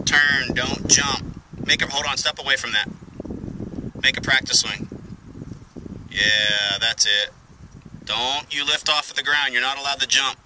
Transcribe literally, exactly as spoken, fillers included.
Turn, don't jump. Make a, hold on, step away from that. Make a practice swing. Yeah, that's it. Don't you lift off of the ground. You're not allowed to jump.